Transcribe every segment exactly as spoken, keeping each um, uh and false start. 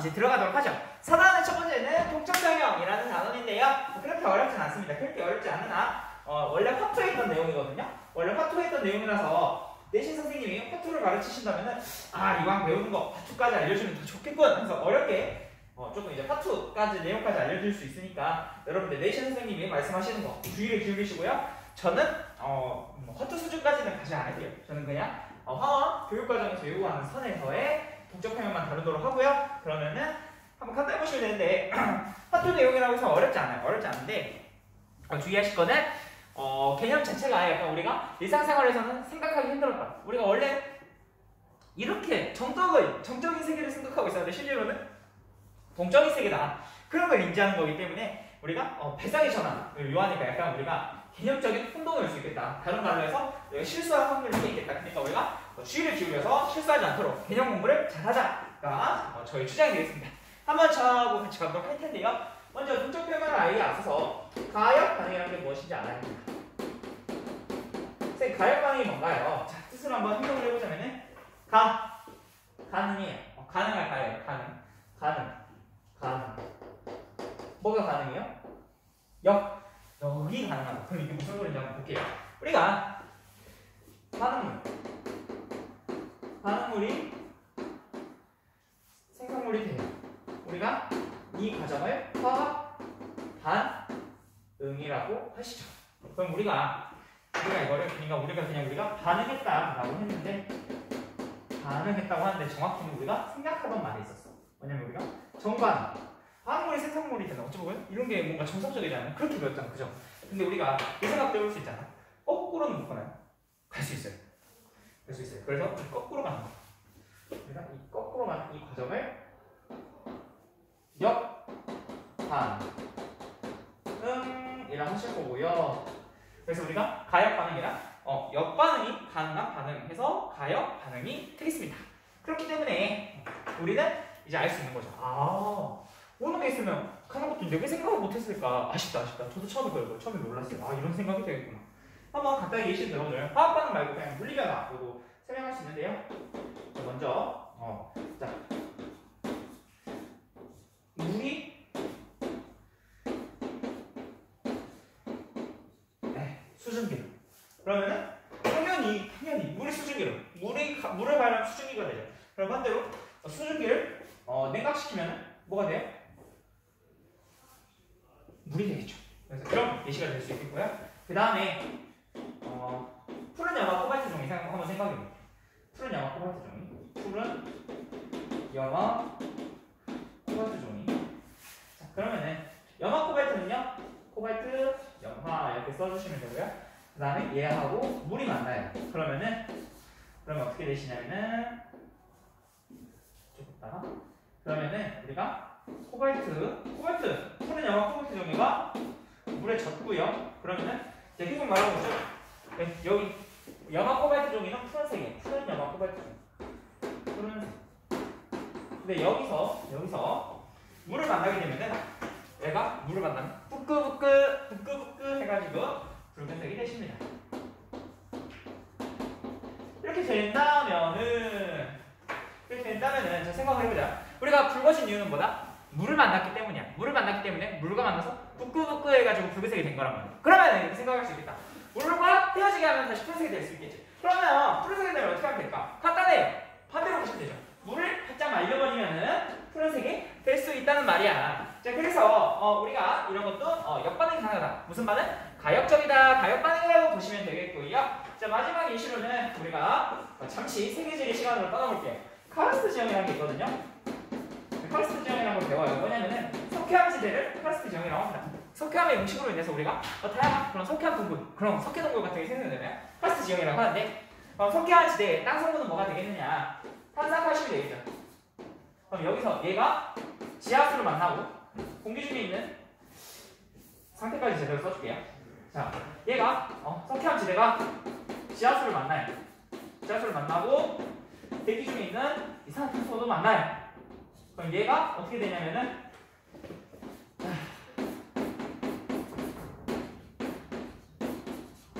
이제 들어가도록 하죠. 사 단원의 첫 번째는 동적성형이라는 단원인데요. 그렇게 어렵진 않습니다. 그렇게 어렵지 않으나 어, 원래 화투에 있던 내용이거든요. 원래 화투에 있던 내용이라서 내신 선생님이 화투를 가르치신다면은 아 이왕 배우는 거 화투까지 알려주면 더 좋겠군 하면서 어렵게 어, 조금 이제 화투까지 내용까지 알려줄 수 있으니까 여러분들 내신 선생님이 말씀하시는 거 주의를 기울이시고요. 저는 어, 뭐 화투 수준까지는 가지 않을게요. 저는 그냥 어, 화원 교육과정에서 요구하는 선에서의 동적평형만 다루도록 하고요. 그러면은 한번 간단히 보시면 되는데 화투 내용이라고 해서 어렵지 않아요. 어렵지 않은데 어, 주의하실 거는 어, 개념 자체가 약간 우리가 일상생활에서는 생각하기 힘들었다. 우리가 원래 이렇게 정적의, 정적인 세계를 생각하고 있었는데 실제로는 동적인 세계다. 그런 걸 인지하는 거기 때문에 우리가 어, 배상의 전환을 요하니까 약간 우리가 개념적인 혼동을 줄 수 있겠다. 다른 말로 해서 실수할 확률이 있겠다. 그러니까 우리가 어, 주의를 기울여서 실수하지 않도록 개념 공부를 잘하자가 어, 저희 주장이 되겠습니다. 한번 저하고 같이 가도록 할 텐데요. 먼저 동적평형을 알기에 앞서서 가역 반응이라는 게 무엇인지 알아야 합니다. 선생님, 가역 반응이 뭔가요? 자, 뜻을 한번 해석을 해보자면은 가, 가능이에요. 어, 가능할까요? 가능, 가능, 가능. 뭐가 가능해요? 역, 역이 가능하다. 그럼 이게 무슨 소리인지 한번 볼게요. 우리가 반응물, 반응물이 생성물이 돼요. 우리가 이 과정을 화학 반응이라고 하시죠. 그럼 우리가 우리가 이거를 그러니까 우리가 그냥 우리가 반응했다라고 했는데 반응했다고 하는데 정확히는 우리가 생각하던 말이 있었어. 왜냐면 우리가 정반 화학물이 생성물이 되나 어찌 보면 이런 게 뭔가 정석적이지 않아요? 그렇게 배웠잖아, 그죠? 근데 우리가 이 생각도 해볼 수 있잖아. 거꾸로는 못 가나요? 갈 수 있어요. 갈 수 있어요. 그래서 거꾸로 가는 거. 우리가 이 거꾸로 가는 이 과정을 역반응이라 하실 거고요. 그래서 우리가 가역 반응이랑 어, 역반응이 가능한 반응해서 가역 반응이 되겠습니다. 그렇기 때문에 우리는 이제 알 수 있는 거죠. 아, 오는 게 있으면 가는 것도 있는데 왜 생각을 못했을까? 아쉽다, 아쉽다. 저도 처음에 그러고 처음에 놀랐어요. 아, 이런 생각이 되겠구나. 한번 간단히 예시를 들어보자면 화학 반응 말고 그냥 물리 변화 요거 설명할 수 있는데요. 자, 먼저 어, 자. 물이 네, 수증기름. 그러면은 당연히 당연히 물이 수증기름. 물이 물을 발하면 수증기가 되죠. 그럼 반대로 수증기를 어, 냉각시키면 뭐가 돼요? 물이 되겠죠. 그래서 그런 예시가 될 수 있겠고요. 그 다음에 어, 푸른 염화 코발트 종이 한번 생각해볼게요. 푸른 염화 코발트 종이. 푸른 염화 코발트 종이. 자, 그러면은 염화 코발트는요, 코발트, 염화 이렇게 써주시면 되고요. 그 다음에 얘하고 물이 만나요. 그러면은 그러면 어떻게 되시냐면은 조금다가 그러면은 우리가 코발트, 코발트, 푸른 염화 코발트 종이가 물에 젖고요. 그러면은 제가 계속 말하고 있죠. 네, 여기 염화 코발트 종이는 푸른색이에요. 푸른 염화 코발트 종이. 푸른색. 근데 여기서 여기서 물을 만나게 되면은 얘가 물을 만나면 부끄부끄 부끄부끄 해가지고 붉은색이 되십니다. 이렇게 된다면은 이렇게 된다면은 자 생각을 해보자. 우리가 붉어진 이유는 뭐다? 물을 만났기 때문이야. 물을 만났기 때문에 물과 만나서 부끄부끄 해가지고 붉은색이 된 거란 말이야. 그러면 이렇게 생각할 수 있겠다. 물과 헤어지게 하면 다시 푸른색이 될 수 있겠지. 그러면 푸른색이 되면 어떻게 하면 될까? 간단해요. 반대로 보시면 되죠. 물을 살짝 말려버리면은 푸른색이 될 수 있다는 말이야. 자, 그래서 어, 우리가 이런 것도 어, 역반응이 가능하다. 무슨 반응? 가역적이다. 가역반응이라고 보시면 되겠고요. 자, 마지막 예시로는 우리가 어, 잠시 세계지리 시간으로 떠나볼게요. 카르스트 지형이라는 게 있거든요. 카르스트 지형이라는 걸 배워요. 뭐냐면은 석회암 지대를 카르스트 지형이라고 합니다. 석회암의 음식으로 인해서 우리가 어, 다양한 그런 석회암 동굴, 그런 석회 동굴 같은 게 생성되잖아요. 카르스트 지형이라고 하는데 어, 석회암 지대의 땅 성분은 뭐가 되겠느냐? 탄산칼슘이 되겠죠. 그럼 여기서 얘가 지하수를 만나고 공기 중에 있는 상태까지 제대로 써줄게요. 자, 얘가 어, 석회암 지대가 지하수를 만나요. 지하수를 만나고 대기 중에 있는 이산화탄소도 만나요. 그럼 얘가 어떻게 되냐면은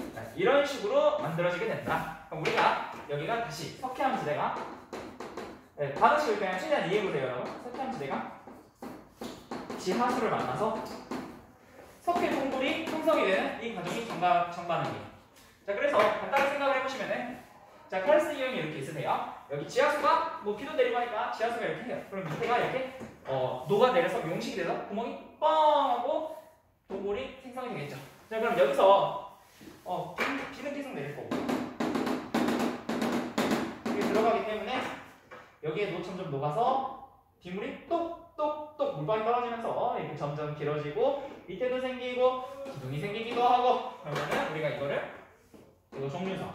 이런 식으로 만들어지게 된다. 그럼 우리가 여기가 다시 석회암 지대가 네, 반응식을 그냥 최대한 이해해보세요, 여러분. 석회암지대가 지하수를 만나서 석회 동굴이 형성이 되는 이 과정이 정가, 정반응이에요. 자, 그래서 간단하게 생각을 해보시면은, 자, 칼스 이형이 이렇게 있으세요. 여기 지하수가 뭐 비도 내리고 하니까 지하수가 이렇게 해요. 그럼 밑에가 이렇게 어, 녹아내려서 용식이 돼서 구멍이 뻥 하고 동굴이 생성이 되겠죠. 자, 그럼 여기서 어, 비, 비는 계속 내릴 거고 이게 들어가기 때문에 여기에 노 점점 녹아서 빗물이 똑똑똑 물방이 떨어지면서 이렇게 점점 길어지고 밑에도 생기고 기둥이 생기기도 하고 그러면은 우리가 이거를 이거 종류성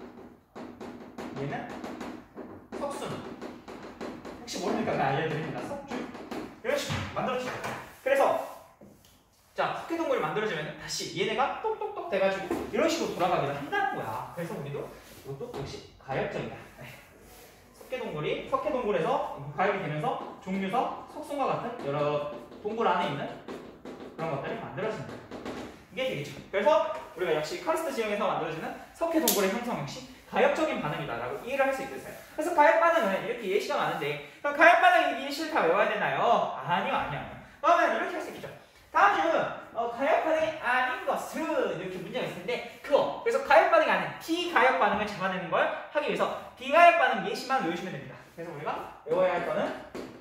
얘는 석순 혹시 모르니까 그냥 알려드립니다. 석줄 이런 식으로 만들어지죠. 그래서 자 석회동굴이 만들어지면 다시 얘네가 똑똑똑 돼가지고 이런 식으로 돌아가기를 한다는 거야. 그래서 우리도 이것도 역시 가역적이다. 석회동굴이 석회동굴에서 가역이 되면서 종류석, 석순과 같은 여러 동굴 안에 있는 그런 것들이 만들어진다. 이게 되겠죠. 그래서 우리가 역시 카르스트 지형에서 만들어지는 석회동굴의 형성 역시 가역적인 반응이다라고 이해를 할 수 있겠어요. 그래서 가역 반응은 이렇게 예시가 많은데 그럼 가역 반응이 예시를 다 외워야 되나요? 아니요, 아니요. 그러면 이렇게 할 수 있겠죠. 다음 중 어, 가역 반응이 아닌 것은 이렇게 문제가 있을 텐데 그거 그래서 가역 반응이 아닌 비가역 반응을 잡아내는 걸 하기 위해서 비가역 반응 예시만 외우시면 됩니다. 그래서 우리가 외워야 할 거는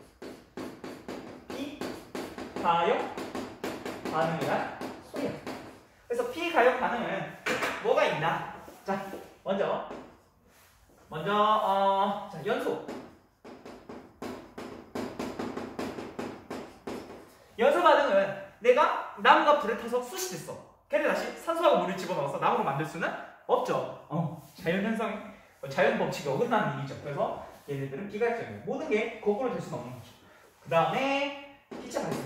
비가역 반응이란 소리야. 그래서 비가역 반응은 뭐가 있나? 자, 먼저 먼저 어, 자, 연소 연소 반응은 내가 나무가 불에 타서 숯이 됐어. 걔를 다시 산소하고 물을 집어넣어서 나무로 만들 수는 없죠. 어, 자연현상, 자연 법칙이 어긋나는 일이죠. 그래서 얘네들은 비가역적이에요. 모든 게 거꾸로 될 수는 없는 거죠. 그 다음에 기체 발생.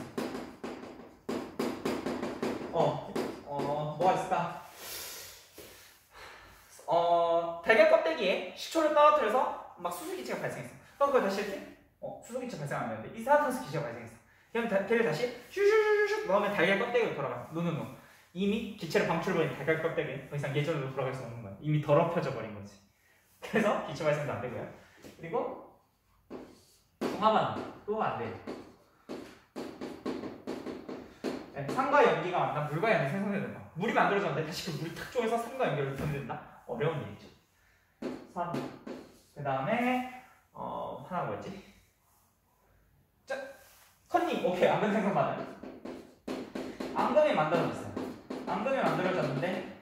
어, 어, 뭐가 있을까? 어, 달걀 껍데기에 식초를 떨어뜨려서 막 수소기체가 발생했어. 그럼 그걸 다시 이렇게 어, 수소기체 발생하면 되는데 이산화탄소 기체가 발생했어. 그럼 걔를 다시 슈슈슈슉 넣으면 달걀 껍데기로 돌아가. 노노노. 이미 기체를 방출해버린 달걀 껍데기 더 이상 예전으로 돌아갈 수 없는 거야. 이미 더럽혀져 버린 거지. 그래서 기체 발생도 안 되고요. 그리고 동화반응도 안 돼요. 네, 산과 연기가 만나 물과 연이 생성되는 거. 물이 만들어졌는데 다시 그 물이 탁 쪼개서 산과 연기를 분해된다? 어려운 일이죠. 산. 그 다음에 어 하나 뭐였지? 컨닝, 오케이, 앙금 생성 반응. 앙금이 만들어졌어요. 앙금이 만들어졌는데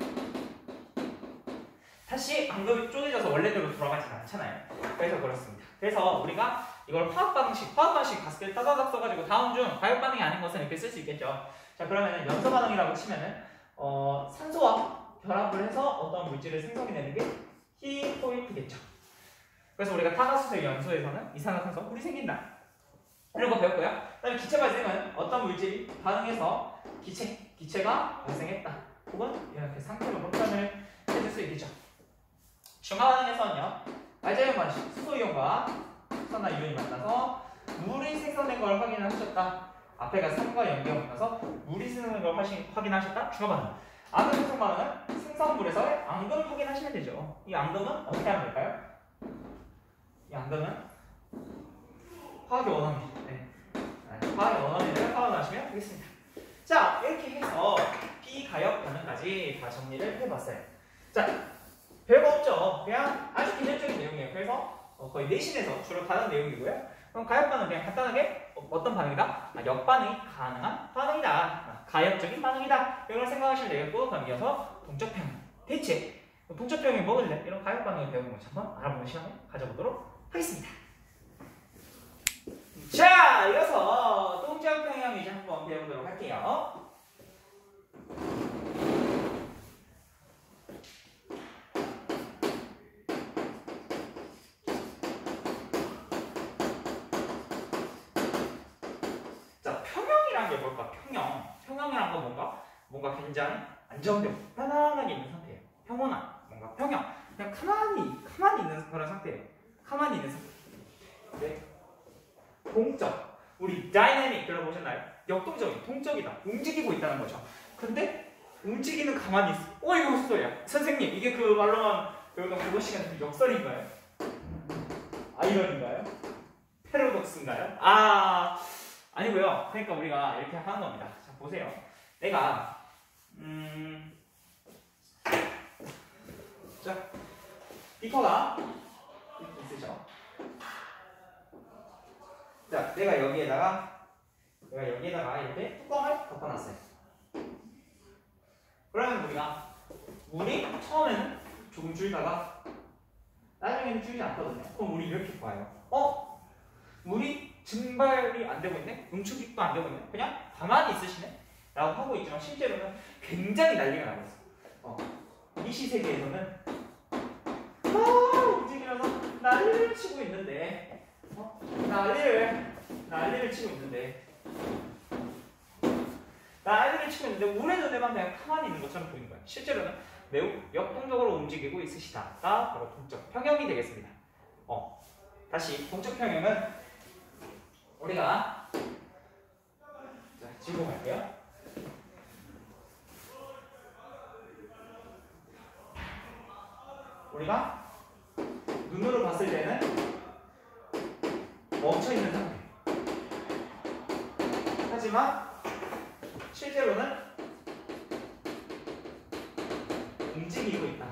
다시 앙금이 쪼개져서 원래대로 돌아가진 않잖아요. 그래서 그렇습니다. 그래서 우리가 이걸 화학 반응식, 화학 반응식 봤을 때 따다닥 써가지고 다음 중 가역 반응이 아닌 것은 이렇게 쓸 수 있겠죠. 자, 그러면 연소 반응이라고 치면은 어, 산소와 결합을 해서 어떤 물질을 생성해내는 게 히토이프겠죠. 그래서 우리가 탄화수소 연소에서는 이산화탄소 물이 생긴다. 이런 거 배웠고요. 그 다음에 기체 발생은 어떤 물질이 반응해서 기체, 기체가 발생했다. 혹은 이렇게 상태로 표현을 해줄 수 있겠죠. 중화 반응에서는요. 알자이온 반응식, 수소이온과 수산화 이온이 만나서 물이 생성된 걸 확인을 하셨다. 앞에가 산과 연기가 만나서 물이 생성된 걸 확인, 확인하셨다. 중화 반응. 앙금 생성 반응은 생성물에서의 앙금 확인하시면 되죠. 이 앙금은 어떻게 하면 될까요? 이 앙금은 화학의 원어입니다. 네. 화학의 원어민을 파악하시면 되겠습니다. 자, 이렇게 해서 비가역 반응까지 다 정리를 해봤어요. 자, 별거 없죠. 그냥 아주 기본적인 내용이에요. 그래서 어, 거의 내신에서 주로 다른 내용이고요. 그럼 가역 반응 그냥 간단하게 어, 어떤 반응이다? 아, 역반응이 가능한 반응이다. 아, 가역적인 반응이다. 이런 걸 생각하시면 되겠고, 그럼 이어서 동적 평형. 대체 동적 평형이 뭐길래 이런 가역 반응을 배우는 건지 한번 알아보는 시간을 가져보도록 하겠습니다. 자, 이어서 동적 평형 이제 한번 배워보도록 할게요. 자, 평형이란 게 뭘까? 평형. 평형이란 건 뭔가 뭔가 굉장히 안정되고 편안하게 있는 상태예요. 평온한 뭔가 평형. 그냥 가만히 가만히 있는 그런 상태예요. 가만히 있는 상태. 네. 동적. 우리 다이내믹 들어보셨나요? 역동적인, 동적이다. 움직이고 있다는 거죠. 근데 움직이는 가만히 있어. 어, 이거 무슨 소리야? 선생님, 이게 그 말로만 배우던 국어 시간에 역설인가요? 아, 아이러니인가요? 패러독스인가요? 아 아니고요. 그러니까 우리가 이렇게 하는 겁니다. 자 보세요. 내가 음, 자 비커가 있으죠. 자 내가 여기에다가 내가 여기에다가 이렇게 뚜껑을 덮어놨어요. 그러면 우리가 물이 처음에는 조금 줄다가 나중에는 줄지 않거든요. 그럼 우리 이렇게 봐요. 어? 물이 증발이 안 되고 있네? 응축도 안 되고 있네? 그냥 가만히 있으시네? 라고 하고 있지만 실제로는 굉장히 난리가 나고 있어. 어. 이시 세계에서는 막 움직이면서 난리를 치고 있는데 어? 난리를 난리를 치고 있는데 난리를 치고 있는데 우리 눈에만 그냥 가만히 있는 것처럼 보이는 거야. 실제로는 매우 역동적으로 움직이고 있으시다가 바로 동적 평형이 되겠습니다. 어. 다시 동적 평형은 우리가 자, 지우고 갈게요. 우리가 눈으로 봤을 때는 멈춰있는 상태. 하지만 실제로는 움직이고 있다.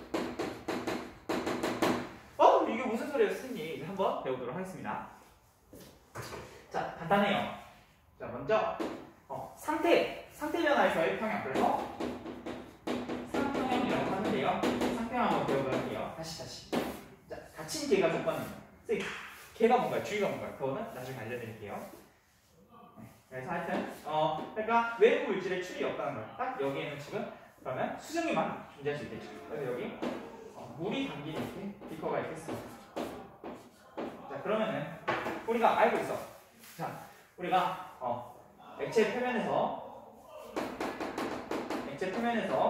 어? 이게 무슨 소리예요, 선생님? 한번 배우도록 하겠습니다. 자, 간단해요. 자, 먼저 어, 상태, 상태 변화에서의 평형. 그래서 상평형이라고 하는데요. 상평형 한번 배워보도록 할게요. 다시 다시. 자, 닫힌 개가 조건입니다. 선생님, 개가 뭔가요? 주의가 뭔가요? 그거는 나중에 알려드릴게요. 네, 그래서 하여튼 어, 그러니까 외부 물질의 출이 없다는 거예요. 딱 여기에는 지금 그러면 수증기만 존재할 수 있겠죠. 그래서 여기 어, 물이 담긴 이렇게 비커가 있겠습니다. 자, 그러면은 우리가 알고 있어. 자, 우리가 어, 액체 표면에서 액체 표면에서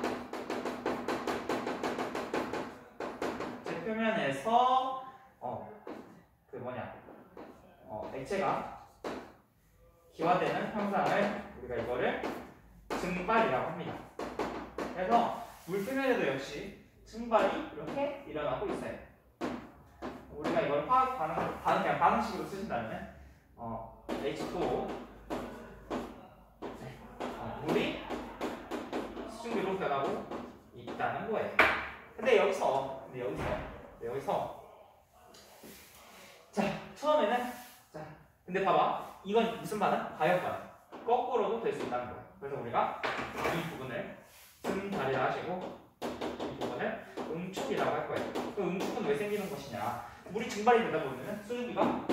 액체 표면에서 어, 그 뭐냐 어, 액체가 기화되는 현상을 우리가 이거를 증발이라고 합니다. 그래서 물 표면에도 역시 증발이 이렇게 일어나고 있어요. 우리가 이걸 화학 반응, 반응 그냥 반응식으로 쓰신다면 어, 에이치 투 오 네. 어, 물이 수증기로 변하고 있다는 거예요. 근데 여기서 근데 여기서 여기서 자 처음에는 자 근데 봐봐 이건 무슨 반응? 과역 반응. 거꾸로도 될 수 있다는 거예요. 그래서 우리가 이 부분을 증발이라 하시고 이 부분을 응축이라고 할 거예요. 그 응축은 왜 생기는 것이냐? 물이 증발이 되다 보면 수증기가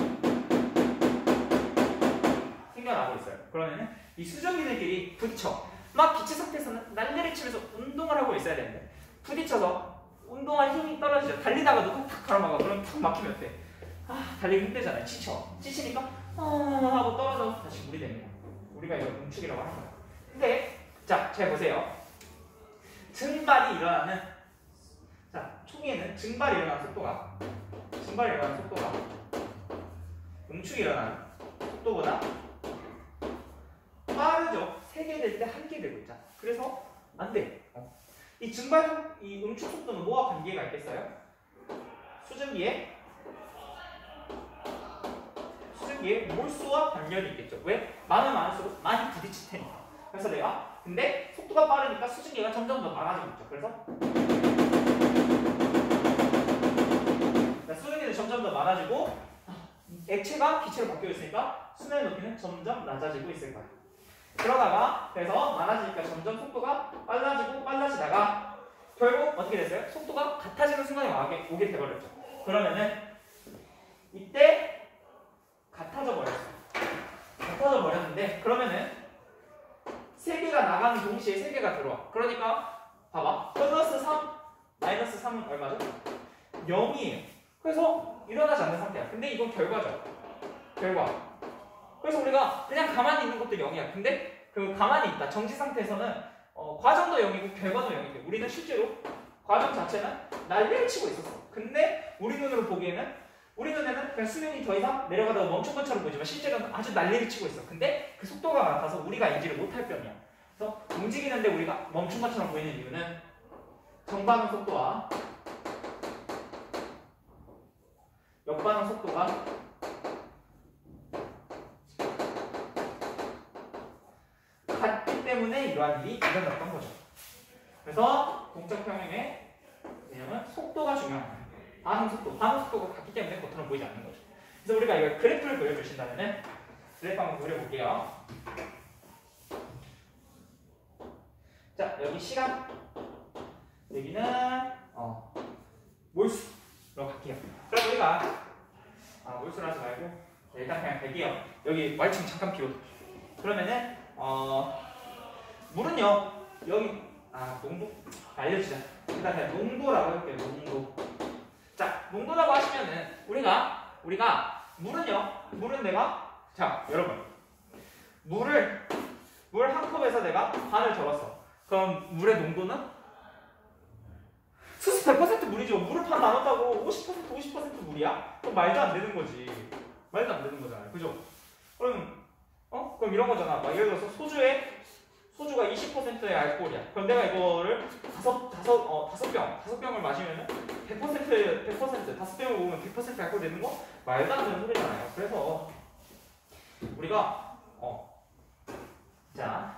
생겨나고 있어요. 그러면 이 수증기들끼리 부딪혀. 막 기체 상태에서는 난리를 치면서 운동을 하고 있어야 되는데 부딪혀서 운동할 힘이 떨어지죠. 달리다가도 탁 가로막아. 그럼 탁 막히면 어때? 아, 달리기 힘들잖아요. 지쳐. 지치니까 아 하고 떨어져서 다시 물이 됩니다. 우리가 이걸 응축이라고 하는 거예요. 근데 자, 잘 보세요. 증발이 일어나는 자, 초기에는 증발이 일어나는 속도가 증발이 일어나는 속도가 응축이 일어나는 속도보다 빠르죠. 세 개 될 때 한 개 되고 있잖아. 그래서 안 돼. 어. 이 증발, 이 응축 속도는 뭐와 관계가 있겠어요? 수증기의 수증기의 몰수와 관련이 있겠죠. 왜? 많으면 많을수록 많이 부딪힐 테니까. 그래서 내가 근데 속도가 빠르니까 수증기가 점점 더 많아지고 있죠. 그래서 수증기는 점점 더 많아지고 액체가 기체로 바뀌어 있으니까 수면의 높이는 점점 낮아지고 있을 거야. 그러다가 그래서 많아지니까 점점 속도가 빨라지고 빨라지다가 결국 어떻게 됐어요? 속도가 같아지는 순간에 오게, 오게 돼버렸죠. 그러면은 이때 같아져 버렸어. 같아져 버렸는데 그러면은 세 개가 나가는 동시에 세 개가 들어와. 그러니까 봐봐. 플러스 삼, 마이너스 삼은 얼마죠? 영이에요. 그래서 일어나지 않는 상태야. 근데 이건 결과죠. 결과. 그래서 우리가 그냥 가만히 있는 것도 영이야. 근데 그 가만히 있다. 정지 상태에서는 어, 과정도 영이고 결과도 영이고 우리는 실제로 과정 자체는 난리를 치고 있었어. 근데 우리 눈으로 보기에는 우리 눈에는 그냥 수면이 더 이상 내려가다가 멈춘 것처럼 보이지만 실제로는 아주 난리를 치고 있어. 근데 그 속도가 같아서 우리가 인지를 못할 뿐이야. 그래서 움직이는데 우리가 멈춘 것처럼 보이는 이유는 정반응 속도와 역반응 속도가 같기 때문에 이러한 일이 일어났던 거죠. 그래서 동적 평형의 왜냐면 속도가 중요한 거예요. 반응 속도, 반응 속도가 같기 때문에 겉으로 보이지 않는 거죠. 그래서 우리가 이걸 그래프를 그려주신다면은 그래프 한번 그려볼게요. 자, 여기 시간, 여기는 어 몰수로 갈게요. 그럼 우리가 아 몰수로 하지 말고 일단 그냥 갈게요. 여기 Y층 잠깐 비워둬. 그러면은 어 물은요 여기 아 농도 알려주자. 일단 그냥 농도라고 할게요. 농도. 자, 농도라고 하시면은 우리가 우리가 물은요 물은 내가 자 여러분 물을 물 한 컵에서 내가 반을 적었어. 그럼 물의 농도는 수십 백 퍼센트 물이죠. 물을 반 나눴다고 오십 퍼센트 오십 퍼센트 물이야? 그럼 말도 안 되는 거지. 말도 안 되는 거잖아요. 그죠? 그럼 어? 그럼 이런 거잖아. 막 예를 들어서 소주에 소주가 이십 퍼센트의 알코올이야. 그럼 내가 이거를 다섯 다섯 어 다섯 병 다섯 병을 마시면은 백 퍼센트 백 퍼센트 다섯 병을 먹으면 백 퍼센트 알코올 되는 거 말도 안 되는 소리잖아요. 그래서 우리가 어 자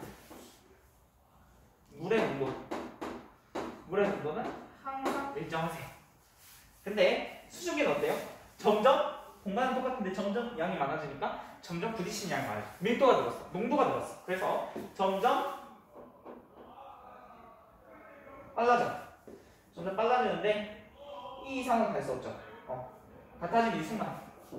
물의 농도 물의 농도는 항상 일정하세요. 근데 수증기는 어때요? 점점 공간은 똑같은데 점점 양이 많아지니까 점점 부딪히는 양이 많아져. 밀도가 늘었어. 농도가 늘었어. 그래서 점점 빨라져. 점점 빨라지는데 이 이상은 갈 수 없죠. 어. 같아지기 이 순간.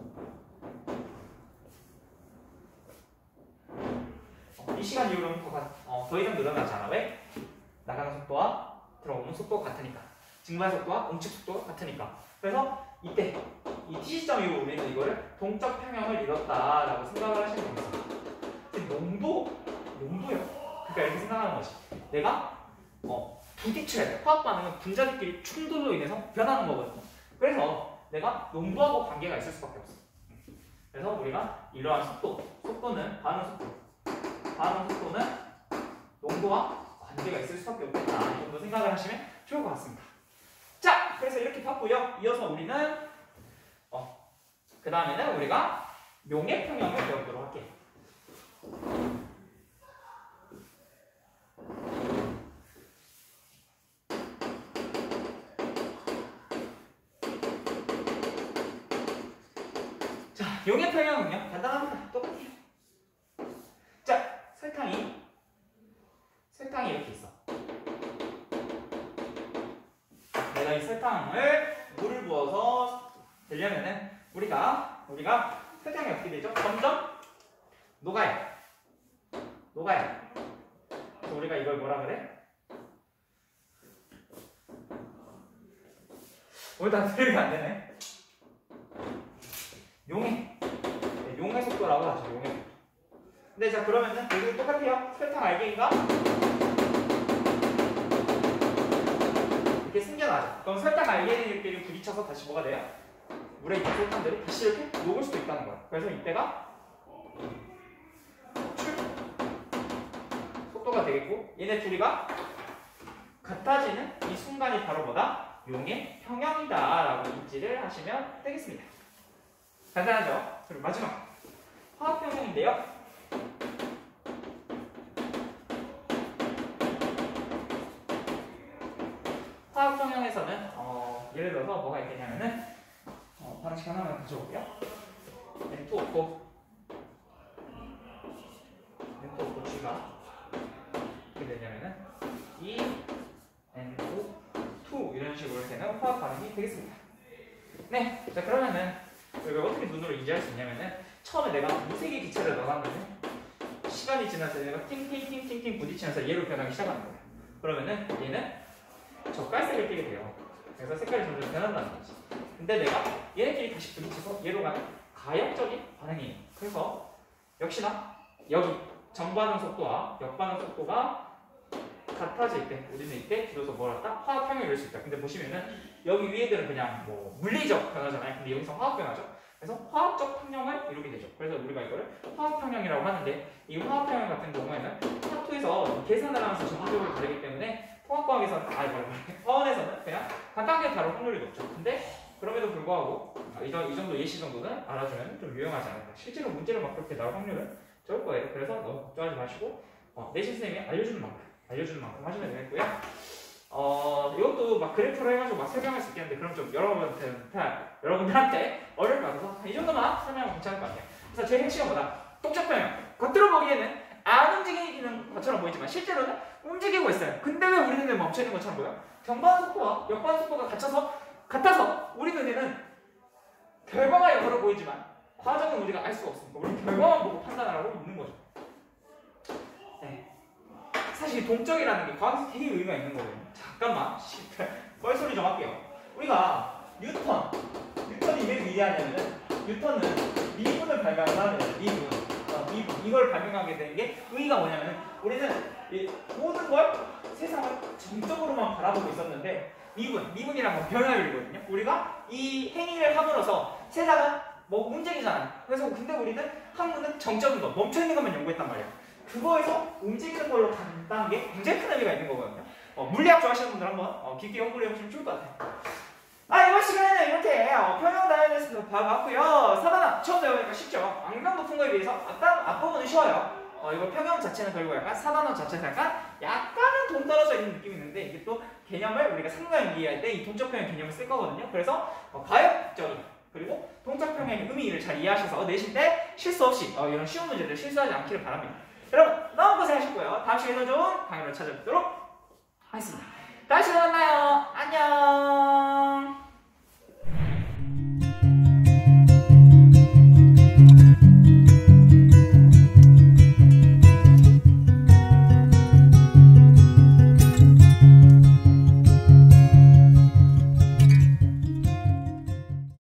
어, 이 시간 이후로는 더, 어, 더 이상 늘어나지 않아. 왜? 나가는 속도와 들어오는 속도가 같으니까. 증발 속도와 움축 속도가 같으니까. 그래서 이때 이 T 시점 이후 우리는 이거를 동적 평형을 이뤘다라고 생각을 하시면 됩니다. 근데 농도, 농도요. 그러니까 이렇게 생각하는 거지. 내가 어, 부딪혀야 돼. 화학 반응은 분자들끼리 충돌로 인해서 변하는 거거든요. 그래서 내가 농도하고 관계가 있을 수밖에 없어. 그래서 우리가 이러한 속도, 속도는 반응 속도, 반응 속도는 농도와 관계가 있을 수밖에 없겠다. 이 정도 생각을 하시면 좋을 것 같습니다. 자, 그래서 이렇게 봤고요. 이어서 우리는 어, 그 다음에는 우리가 용의 평형을 배우도록 할게요. 자, 용의 평형은요 간단합니다. 똑같아요. 자, 설탕이 설탕이 이렇게 있어. 내가 이 설탕을 물을 부어서 되려면은 우리가 우리가 설탕이 어떻게 되죠? 점점 녹아요. 녹아요. 그래서 우리가 이걸 뭐라 그래? 오늘도 들으면 안 되네. 용해. 네, 용의 속도라고 하죠. 용의 속도. 근데 자 그러면은 여기도 똑같아요. 설탕 알갱이가 이렇게 생겨나죠. 그럼 설탕 알갱이들끼리 부딪혀서 다시 뭐가 돼요? 물에 있는 설탕들이 다시 이렇게 녹을 수도 있다는 거예요. 그래서 이때가 출 속도가 되겠고 얘네 둘이가 같아지는 이 순간이 바로 뭐다? 용의 평형이다 라고 인지를 하시면 되겠습니다. 간단하죠? 그리고 마지막 화학평형인데요. 화학평형에서는 어, 예를 들어서 뭐가 있겠냐면은 어, 방식 하나만 가져올게요. 엔 투 오 사 엔 투 오 사 G가 어떻게 되냐면은 이 엔 오 이 이런 식으로 되는 화학 반응이 되겠습니다. 네, 자 그러면은 이걸 어떻게 눈으로 인지할 수 있냐면은 처음에 내가 무색의 기체를 넣어놨는데 시간이 지나서 얘가 팅팅팅팅팅 부딪히면서 얘로 변하기 시작하는 거예요. 그러면은 얘는 적갈색을 띠게 돼요. 그래서 색깔이 점점 변한다는 거지. 근데 내가 얘네끼리 다시 부딪혀서 얘로 가는 가역적인 반응이에요. 그래서 역시나 여기 정반응 속도와 역반응 속도가 같아질 때 우리는 이때 비로소 뭘 한다? 화학평형을 이룰 수 있다. 근데 보시면은 여기 위에들은 그냥 뭐 물리적 변화잖아요. 근데 여기서 화학 변화죠. 그래서 화학적 평형을 이루게 되죠. 그래서 우리가 이거를 화학평형이라고 하는데 이 화학평형 같은 경우에는 파투에서 계산을 하면서 전문적으로 다르기 때문에 통합과학에서는 아 이거 화원에서는 그냥 간단하게 다룰 확률이 높죠. 근데 그럼에도 불구하고 이, 이 정도 예시 정도는 알아주면 좀 유용하지 않을까. 실제로 문제로 막 그렇게 나올 확률은 적을 거예요. 그래서 너무 걱정하지 마시고 어, 내신 선생님이 알려주는 만큼 알려주는 만큼 하시면 되겠고요. 어, 이것도 막 그래프로 해가지고 막 설명할 수 있겠는데 그럼 좀 여러분한테 여러분들한테 어려울 것 같아서 이 정도만 설명하면 괜찮을 것 같아요. 그래서 제일 핵심은 뭐다? 동적평형. 겉으로 보기에는 안 움직이는 것처럼 보이지만 실제로는 움직이고 있어요. 근데 왜 우리 눈에 멈춰 있는 것처럼 보여? 정반 속도와 역반 속도가 같아서 같아서 우리 눈에는 결과가 역으로 보이지만 과정은 우리가 알 수가 없습니다. 우리 결과만 보고 판단하라고 있는 거죠. 네. 사실 동적이라는 게 과학에서 되게 의미가 있는 거거든요. 잠깐만, 뻘소리 좀 할게요. 우리가 뉴턴, 뉴턴이 왜 위대하냐면은 뉴턴은 미분을 발명한 사람이에요. 미분, 어, 미분. 이걸 발명하게 된 게 의의가 뭐냐면은 우리는 이 모든 걸 세상을 정적으로만 바라보고 있었는데 미분, 미분이란 건 변화율이거든요. 우리가 이 행위를 함으로써 세상은 뭐 움직이잖아요. 그래서 근데 우리는 학문은 정적인 거, 멈춰 있는 것만 연구했단 말이에요. 그거에서 움직이는 걸로 간다는 게 굉장히 큰 의미가 있는 거거든요. 어, 물리학 좋아하시는 분들 한번 어, 깊게 연구를 해보시면 좋을 것 같아요. 아, 이번 시간에는 이렇게 어, 평형 다이내스도 봐봤고요. 사단아, 처음 배우니까 쉽죠? 악명 높은 거에 비해서 앞단, 앞부분은 쉬워요. 어, 이거 평형 자체는 그리고 약간 사단어 자체에서 약간 약간은 동 떨어져 있는 느낌이 있는데 이게 또 개념을 우리가 상관연기할 때 이 동적 평형 개념을 쓸 거거든요. 그래서 어, 가역적인 그리고 동적 평형의 의미를 잘 이해하셔서 내신 때 실수 없이 어, 이런 쉬운 문제들 실수하지 않기를 바랍니다. 여러분 너무 고생하셨고요. 다음 시간에 더 좋은 강의로 찾아뵙도록 하겠습니다. 다음 시간에 만나요. 안녕.